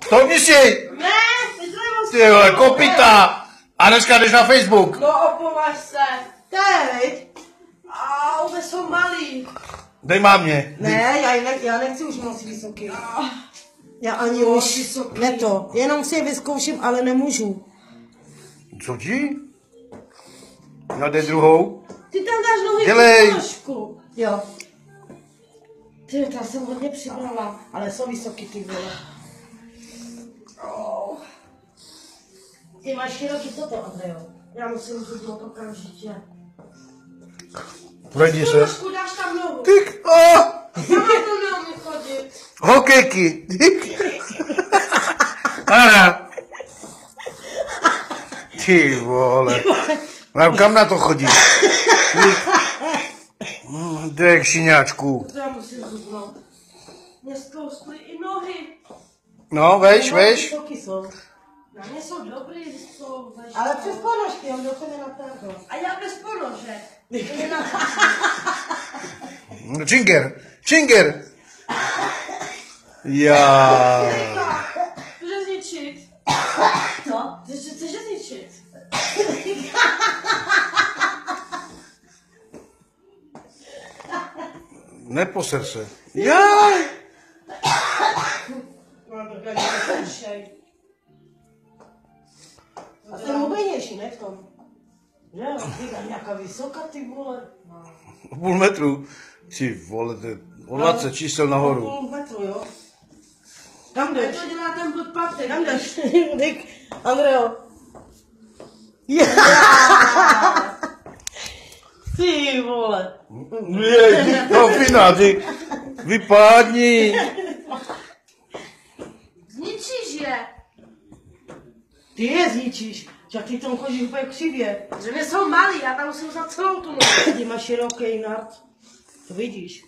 Stoupni si! Ne, ty to nemám. Ty vole, kopita! A dneska jdeš na Facebook. No opovaž se. Teď. A už jsou malý. Dej mámě. Ne, já nechci už moc vysoký. Já ani už vysoký. ne to, jenom si je vyzkouším, ale nemůžu. Co ti? No dej druhou. Ty tam dáš nohy Dělej. trošku. Jo, Ty, já jsem hodně přibrala. ale jsou vysoký ty vole. Oh. Ty máš široký toto, Andrejo. Já musím zubnout okamžitě. Projdi se. Trošku dáš tam nohu. Tyk, Já mám to neumím chodit. hokejky. Tyk. Aha. Ty vole. Mám kam na to chodit? Dej kšiňáčku. To já musím zubnout. Mě zkously i nohy. No, veš. Vysoký jsou. Na mě jsou dobrý, jsou veškeré. Ale přes ponožky, on do tebe natáhl. A já bez ponožek. Činger. Já. Chceš zničit? Co? Chceš zničit? Neposer se. Já. No, tak já nešej. A ten mobilnější, ne v tom? Že jo, ty tam nějaká vysoká ty vole. Půl metru. Ty vole, to je o 20 čísel nahoru. Půl metru, jo. Kam Jak jdeš? to dělá ten blbpatek? Kam jdeš? Dík, Andreo. Ty vole. Jej, no fina, ty. Vypadni. Zničíš je. Ty je zničíš. Však ty tam chodíš úplně křivě. Že mě jsou malý, já tam musím za celou tu nohu. Ty máš široký nart. To vidíš.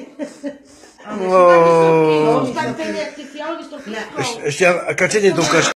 No. Tak ten jak ty fialový s tou Ne. fískou. Ještě kačeně to ukaž.